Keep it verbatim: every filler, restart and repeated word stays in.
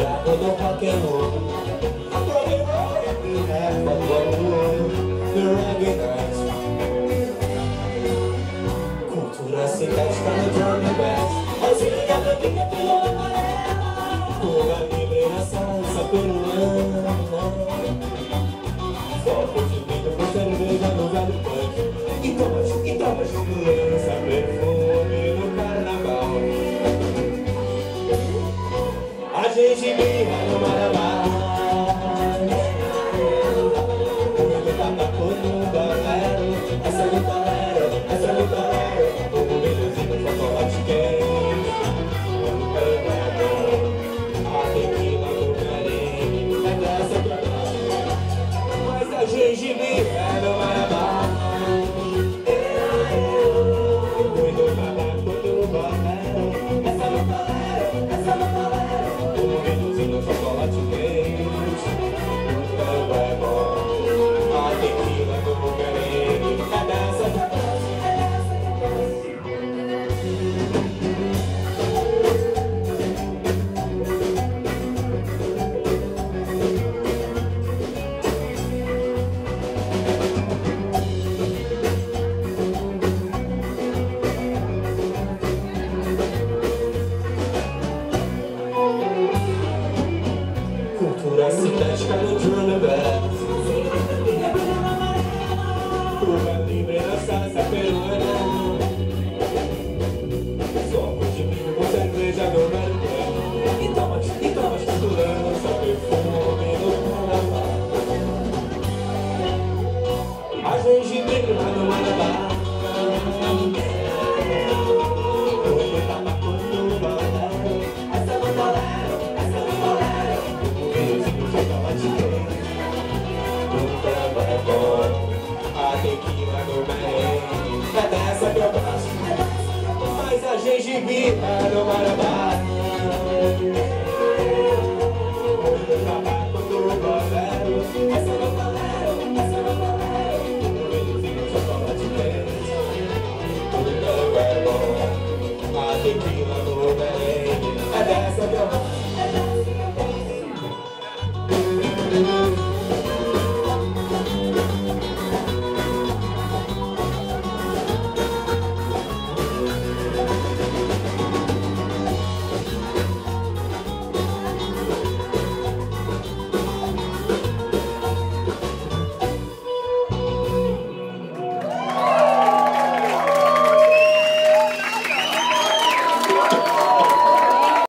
cultura quando rock and roll. We have a world, the reggae nights. Cultura sintética no drum and bass. Rosinha, branquinha, pílula amarela. Cuba livre na salsa peruana. Foco de vida com cerveja no velho punk. E toma, e toma junto, lança perfume no carnaval. A gente birra no Marabá.